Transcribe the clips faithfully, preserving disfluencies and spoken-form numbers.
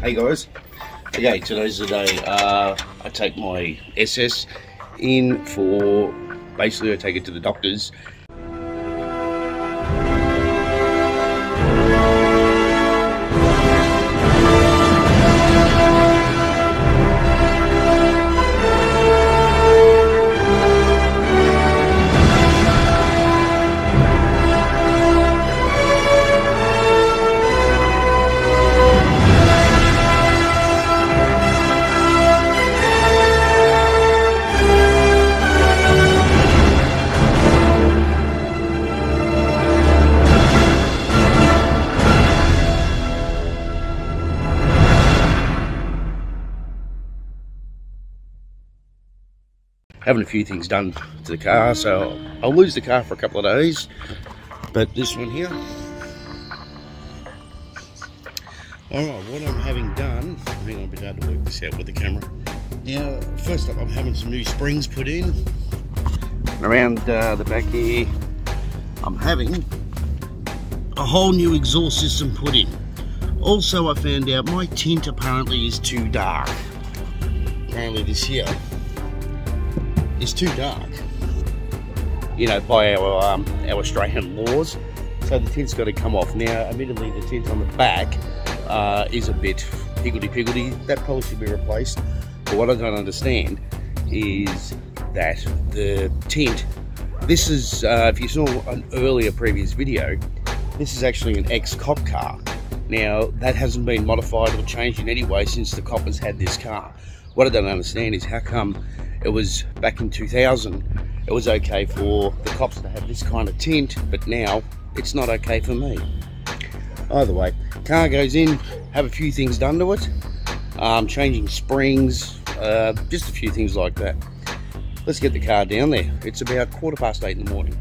Hey guys, okay, today's the day uh, I take my S S in for, basically I take it to the doctors. Having a few things done to the car, so I'll lose the car for a couple of days. But this one here, alright, what I'm having done, hang on, a bit hard to work this out with the camera. Now, first up, I'm having some new springs put in. Around uh, the back here, I'm having a whole new exhaust system put in. Also, I found out my tint apparently is too dark. Apparently this here is too dark, you know, by our um, our Australian laws. So the tint's got to come off. Now, admittedly, the tint on the back uh, is a bit higgledy-piggledy. That probably should be replaced. But what I don't understand is that the tint, this is, uh, if you saw an earlier previous video, this is actually an ex-cop car. Now, that hasn't been modified or changed in any way since the coppers had this car. What I don't understand is how come it was back in two thousand, it was okay for the cops to have this kind of tint, but now it's not okay for me. Either way, car goes in, have a few things done to it, um, changing springs, uh, just a few things like that. Let's get the car down there. It's about quarter past eight in the morning.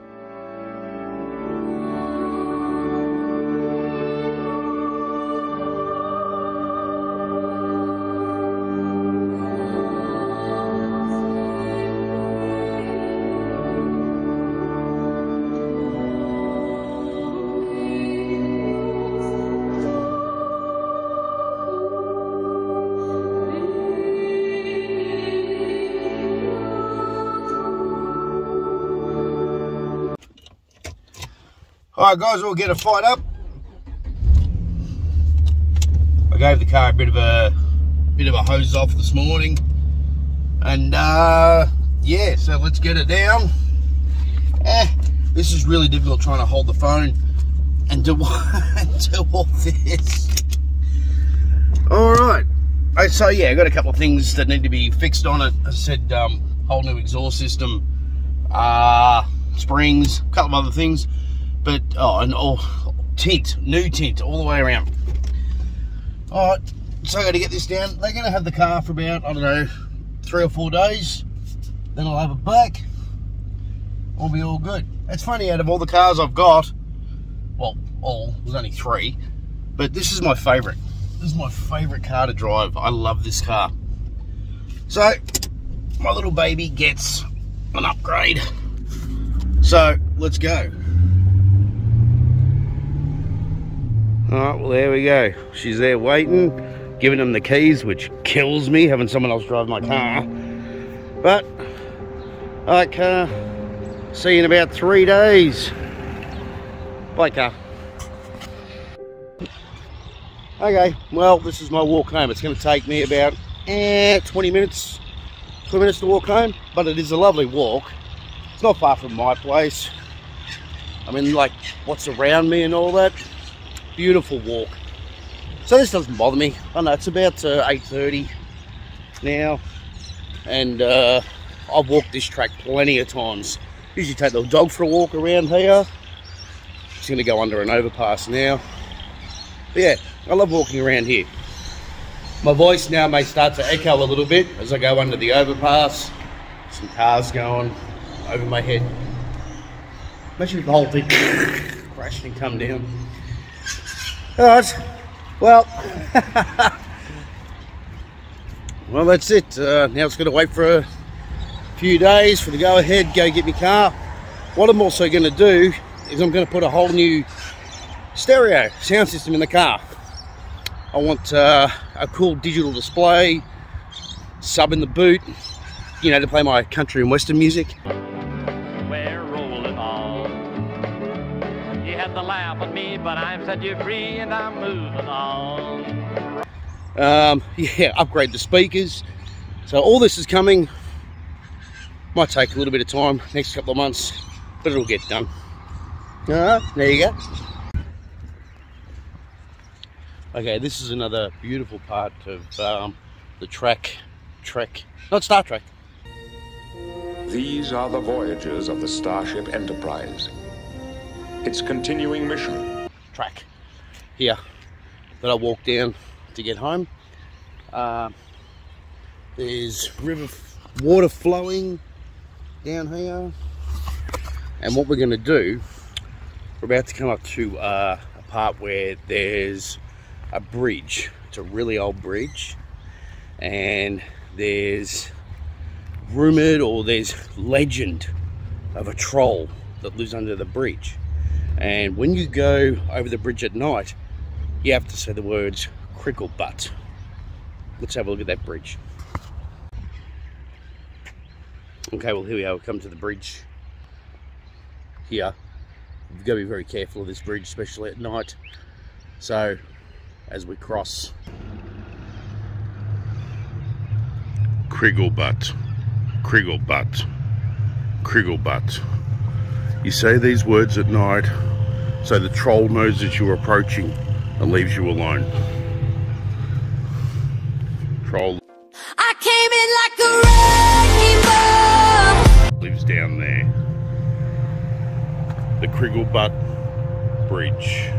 Alright guys, we'll get a fight up. I gave the car a bit of a bit of a hose off this morning, and uh, yeah, so let's get it down. Eh, this is really difficult trying to hold the phone and do, do all this. Alright, so yeah, I got a couple of things that need to be fixed on it. I said um, whole new exhaust system, uh, springs, a couple of other things. But, oh, and oh, tint, new tint all the way around. Alright, so I got to get this down. They're going to have the car for about, I don't know, three or four days. Then I'll have it back. I'll be all good. It's funny, out of all the cars I've got, well, all, there's only three, but this is my favourite. This is my favourite car to drive. I love this car. So, my little baby gets an upgrade. So, let's go. Alright, well there we go. She's there waiting, giving him the keys, which kills me, having someone else drive my car. But, alright car, see you in about three days. Bye car. Okay, well this is my walk home. It's going to take me about eh, twenty minutes, twenty minutes to walk home, but it is a lovely walk. It's not far from my place. I mean, like, what's around me and all that. Beautiful walk. So this doesn't bother me. I know it's about uh, eight thirty now, and uh, I've walked this track plenty of times. Usually take the dog for a walk around here. Just going to go under an overpass now. But yeah, I love walking around here. My voice now may start to echo a little bit as I go under the overpass. Some cars going over my head. Imagine if the whole thing crashed and come down. Alright, well, well that's it. Uh, now it's going to wait for a few days for the go ahead, go get my car. What I'm also going to do is I'm going to put a whole new stereo sound system in the car. I I want uh, a cool digital display, sub in the boot, you know, to play my country and western music. We're rolling on. You had to laugh at me, but I'm set you free and I'm moving on. Um, yeah, upgrade the speakers. So all this is coming. Might take a little bit of time, next couple of months, but it'll get done. Uh, there you go. Okay, this is another beautiful part of um, the track, Trek, not Star Trek. These are the voyages of the Starship Enterprise. Its continuing mission. Track here that I walk down to get home. Uh, there's river water flowing down here, and what we're going to do, we're about to come up to uh, a part where there's a bridge. It's a really old bridge, and there's rumored, or there's legend of a troll that lives under the bridge. And when you go over the bridge at night, you have to say the words crickle butt. Let's have a look at that bridge. Okay, well, here we are. We've come to the bridge here. You've got to be very careful of this bridge, especially at night. So as we cross, Crigglebutt, Crigglebutt, Crigglebutt. You say these words at night so the troll knows that you're approaching and leaves you alone. Troll I came in like a wrecking ball. lives down there. The Crigglebutt Bridge.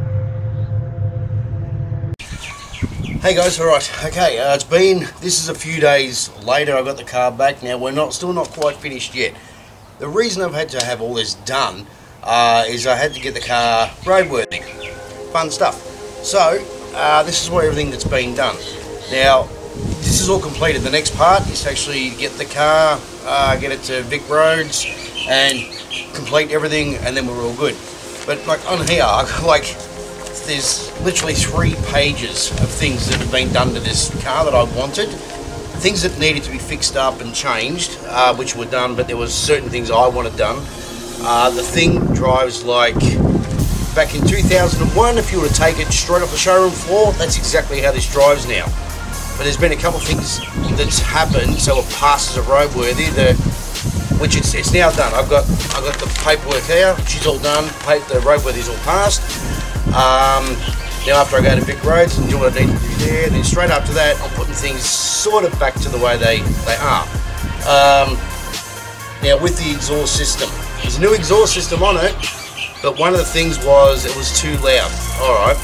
hey guys, all right, okay, uh, it's been, this is a few days later. I got the car back. Now we're not, still not quite finished yet. The reason I've had to have all this done uh, is I had to get the car roadworthy. Fun stuff. So, uh, this is where everything that's been done. Now, this is all completed. The next part is to actually get the car, uh, get it to Vic Roads, and complete everything, and then we're all good. But like on here, I've got like, there's literally three pages of things that have been done to this car that I wanted. Things that needed to be fixed up and changed, uh, which were done, but there was certain things I wanted done. Uh, the thing drives like back in two thousand one. If you were to take it straight off the showroom floor, that's exactly how this drives now. But there's been a couple of things that's happened, so it passes a roadworthy. The which it's it's now done. I've got I've got the paperwork here. She's all done. The roadworthy's all passed. Um, now after I go to Vic Roads and do what I need to do there, then straight after that I'm putting things sort of back to the way they, they are. Um, now with the exhaust system, there's a new exhaust system on it, but one of the things was it was too loud. Alright,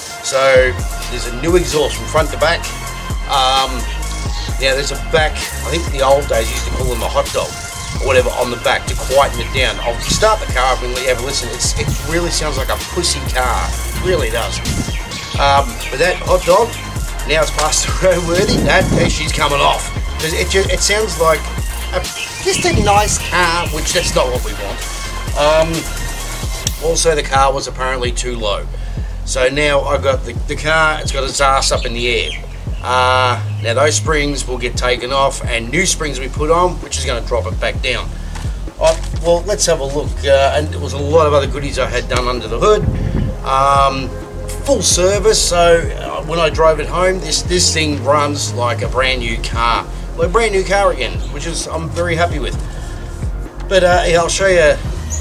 so there's a new exhaust from front to back. Um, now there's a back, I think in the old days you used to call them a hot dog or whatever on the back to quieten it down. I'll start the car up and let you have a listen. It's, it really sounds like a pussy car. It really does. Um, but that hot dog, now it's past the roadworthy. That, she's coming off. It, just, it sounds like a, just a nice car, which that's not what we want. Um, also, the car was apparently too low. So now I've got the, the car, it's got its ass up in the air. Uh, now those springs will get taken off and new springs will be put on, which is going to drop it back down. Oh, well, let's have a look. Uh, and there was a lot of other goodies I had done under the hood. Um, full service, so uh, when I drove it home, this, this thing runs like a brand new car. Like a brand new car again, which is I'm very happy with. But uh, yeah, I'll show you.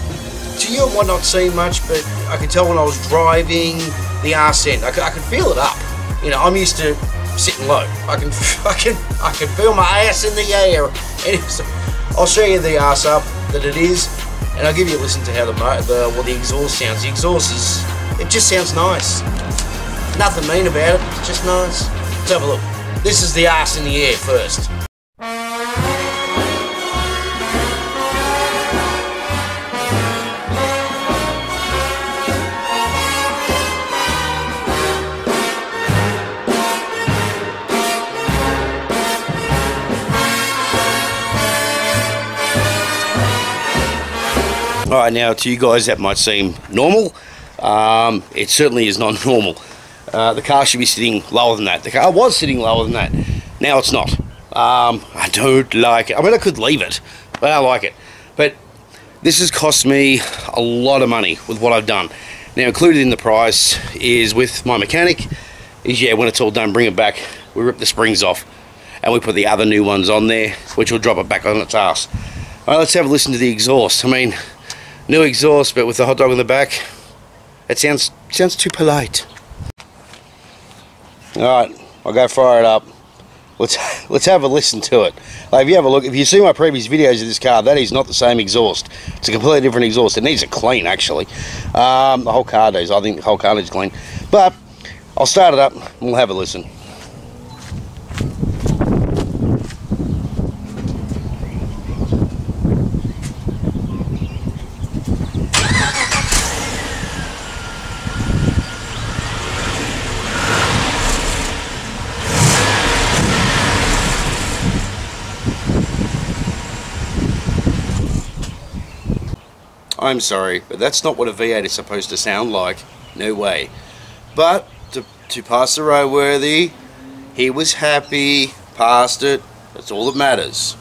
To you it might not seem much, but I could tell when I was driving the arse end. I could, I could feel it up. You know, I'm used to sitting low. I can, I can, I can feel my ass in the air. Anyway, so I'll show you the ass up that it is, and I'll give you a listen to how the the well the exhaust sounds. The exhaust is, it just sounds nice. Nothing mean about it. It's just nice. Let's have a look. This is the ass in the air first. Alright, now to you guys that might seem normal. Um, it certainly is not normal. Uh, the car should be sitting lower than that. The car was sitting lower than that. Now it's not. Um, I don't like it. I mean, I could leave it, but I don't like it. But this has cost me a lot of money with what I've done. Now, included in the price is with my mechanic, is yeah, when it's all done, bring it back. We rip the springs off and we put the other new ones on there, which will drop it back on its ass. All right, let's have a listen to the exhaust. I mean, new exhaust, but with the hot dog in the back, it sounds, sounds too polite. Alright, I'll go fire it up. Let's let's have a listen to it. Like, if you have a look, if you see my previous videos of this car, that is not the same exhaust. It's a completely different exhaust. It needs a clean, actually. Um, the whole car does. I think the whole car needs clean. But I'll start it up and we'll have a listen. I'm sorry, but that's not what a V eight is supposed to sound like. No way. But to, to pass the roadworthy, he was happy, passed it. That's all that matters.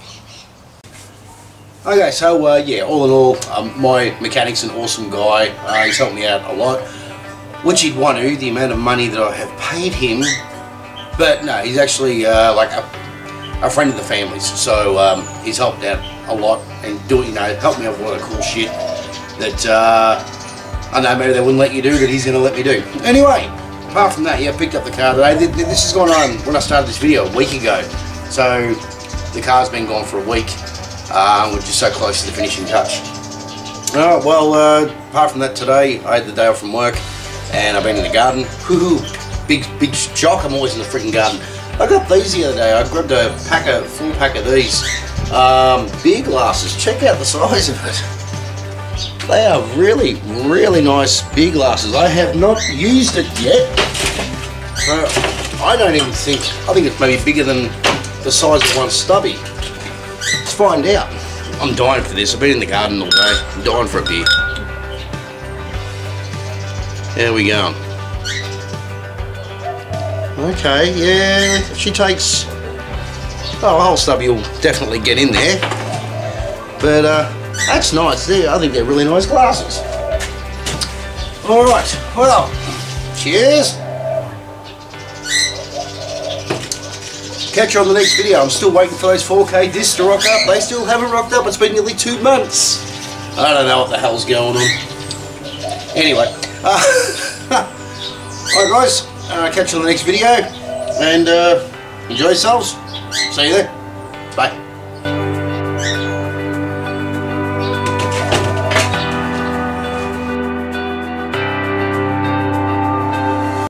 Okay, so uh, yeah, all in all, um, my mechanic's an awesome guy. Uh, he's helped me out a lot, which he'd want to, the amount of money that I have paid him. But no, he's actually uh, like a, a friend of the family's, so um, he's helped out a lot and do you know helped me out with a lot of cool shit that uh, I know maybe they wouldn't let you do, that he's going to let me do. Anyway, apart from that, yeah, I picked up the car today. This is going on when I started this video a week ago, so the car's been gone for a week. Uh, we're just so close to the finishing touch. Oh, well, uh, apart from that, today I had the day off from work and I've been in the garden. Woohoo! Big, big shock, I'm always in the freaking garden. I got these the other day. I grabbed a pack of, full pack of these um, beer glasses. Check out the size of it. They are really, really nice beer glasses. I have not used it yet. So I don't even think, I think it's maybe bigger than the size of one stubby. Let's find out. I'm dying for this. I've been in the garden all day. I'm dying for a beer. There we go. Okay, yeah, she takes, oh, a whole stubby will definitely get in there. But uh, that's nice. There, I think they're really nice glasses. All right, well, cheers. Catch you on the next video. I'm still waiting for those four K discs to rock up. They still haven't rocked up. It's been nearly two months. I don't know what the hell's going on. Anyway, uh, alright guys, uh, catch you on the next video and uh, enjoy yourselves. See you there. Bye.